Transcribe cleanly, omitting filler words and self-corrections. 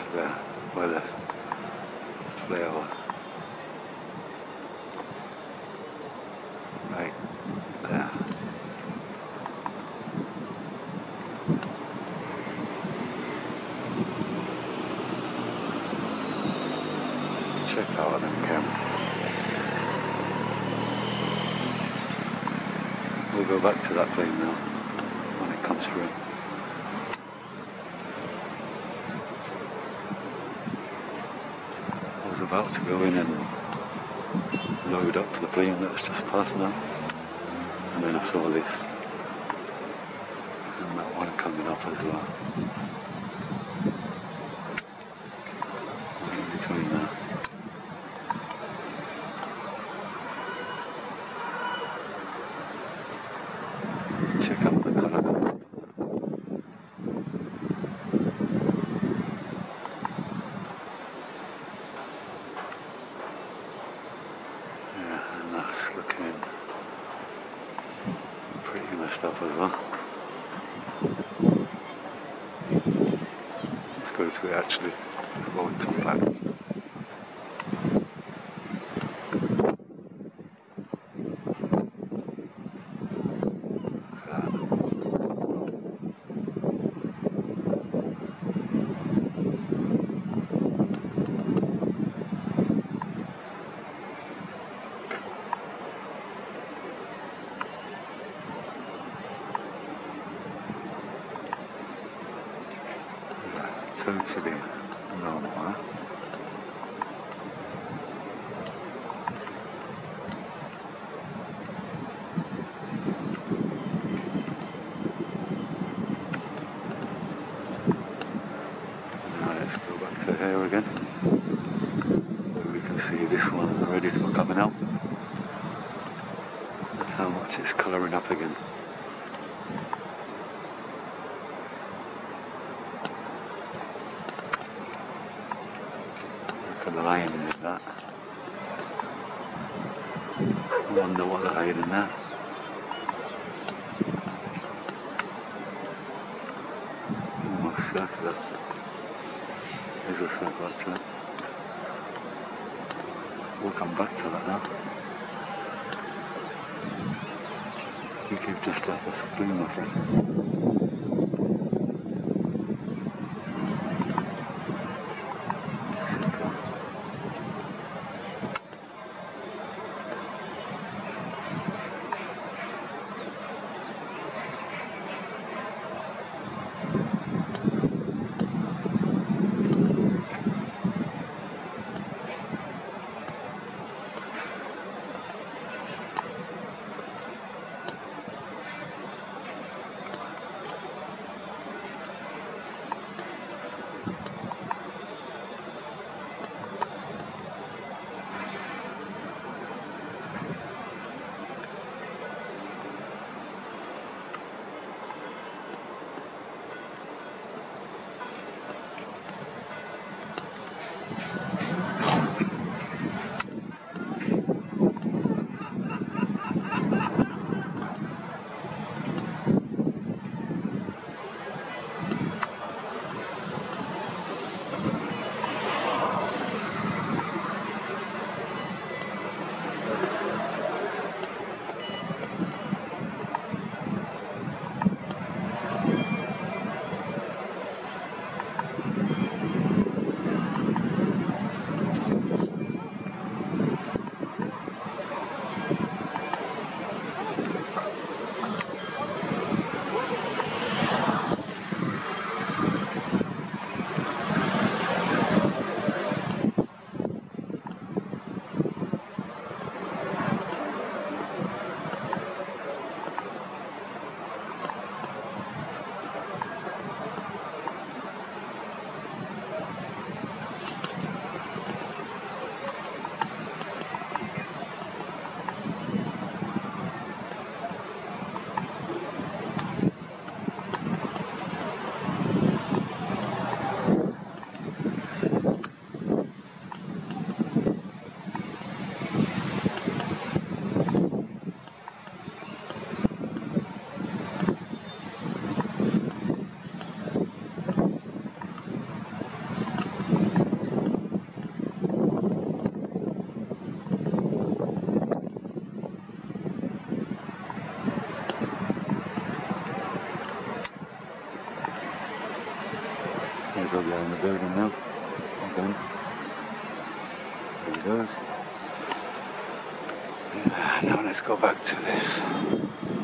there, where the flare was. Right there. Check out them cameras. We'll go back to that plane now when it comes through. I was about to go in and load up to the plane that's just passed now, and then I saw this and that one coming up as well. In between that. Check out the colour. Yeah, and that's looking pretty messed up as well. Let's go to it actually before we come back. Totally normal, huh? Now let's go back to here again, where we can see this one ready for coming out, and how much it's colouring up again. The lion in that. I wonder what they're hiding there. Almost circular. There's a circle actually. We'll come back to that now. I think you've just left us a clue, my friend. There he goes. Now let's go back to this